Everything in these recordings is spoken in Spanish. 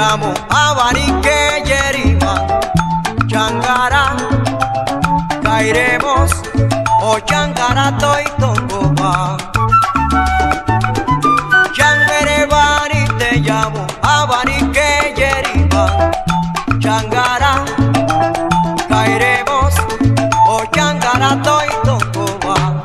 llamo Abanique Yerima, Changara, caeremos, o Changara toy tongoba. Changuerebani te llamo Abanique Yerima, Changara, caeremos, o Changara toy tongoba.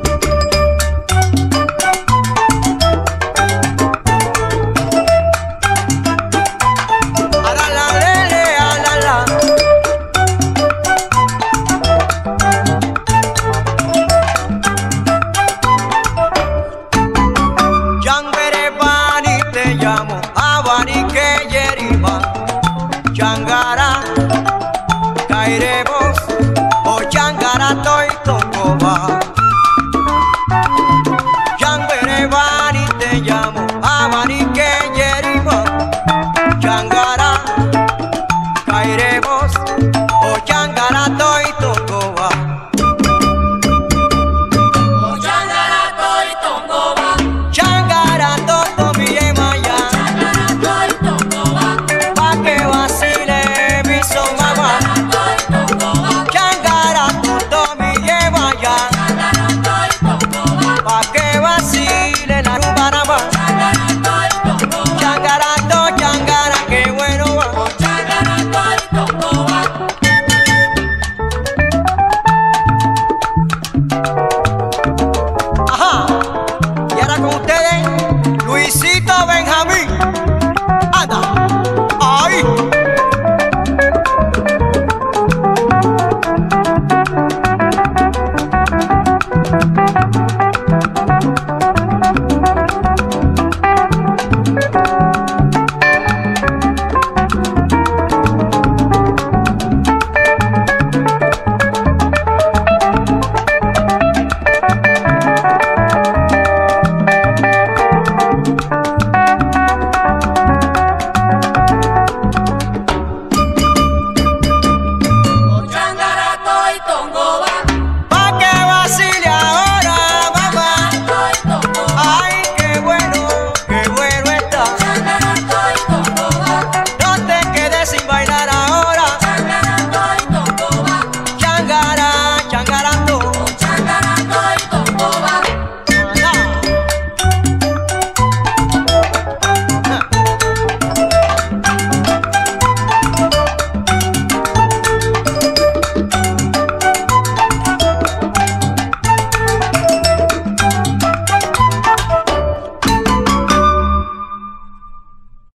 Abanique Yerima, Changara, caeremos, o Changara toy tongoba. Changuerebani te llamo Abanique Yerima, Changara, caeremos, o Changara toy tongoba. O Changara toy tongoba. Changara toto mi yemaya. Changara todo mi lleva ya, pa' que vacíe.